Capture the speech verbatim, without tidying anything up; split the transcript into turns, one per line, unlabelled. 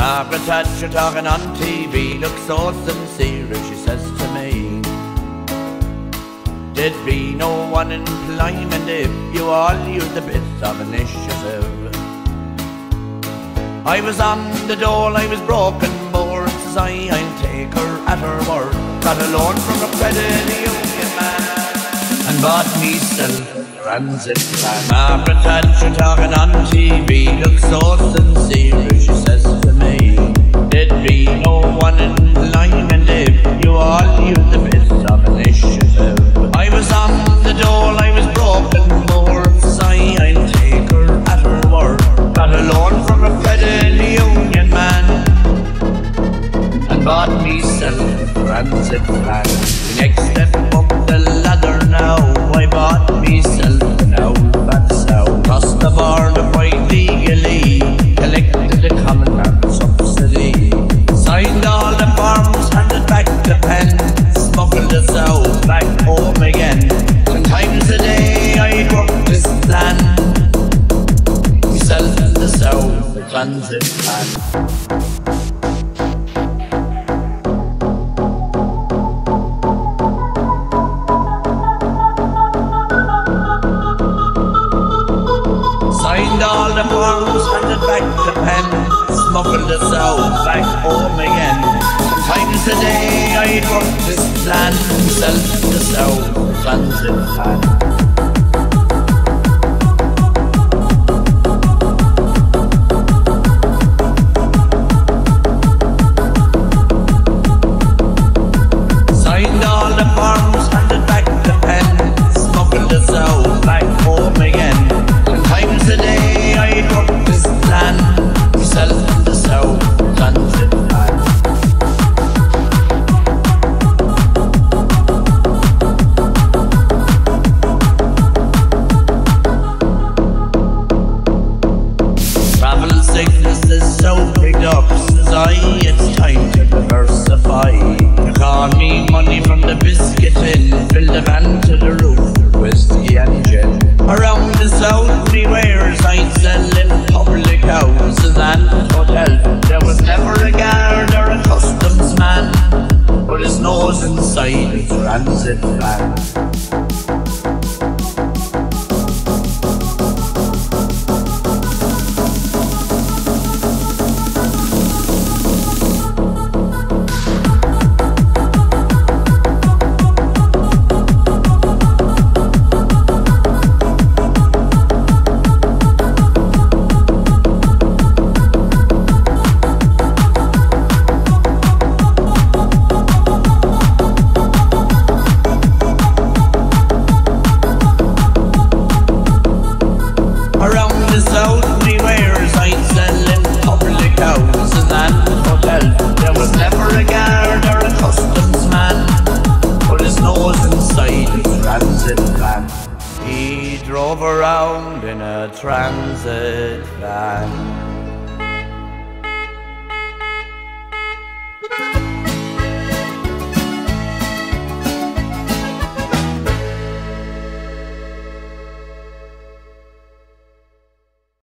Margaret Thatcher talking on T V looks so sincere as she says to me, there'd be no unemployment if you all used a bit of initiative. I was on the dole, I was broken board, says I, I'll take her at her word. Got a loan from a credit union man and bought me self-transit plan. Margaret Thatcher talking on T V looks so sincere as she says to me, there'd be no unemployment if you all used a bit of initiative. I was on the dole, I was broken board, says I, I'll take her at her word. Got a loan from a credit union man and bought me self-transit plan. The next step up the ladder now, I bought me self now, that's how. Crossed the border quite legally, collected the common man subsidy, signed all the forms, handed back the pen, smuggled us out back home again. Ten times a day I'd work this plan, myself in the south, the transit plan. Signed all the forms, handed back the pen, smuggled us out back home again. Times a day I'd work this plan, myself in the south, the transit plan. Signed all the forms, handed back the pen, smuggled us out back home again. Times a day I'd work this plan, myself in the south, transit plan. Travel sickness is so picked up, says I, it's time to diversify. You call me money from the biscuit tin, fill the van to the roof, whiskey and gin. Around the south beware sights selling public houses and hotels. There was never a guard or a customs man, but his nose inside the transit van. He drove around in a transit van.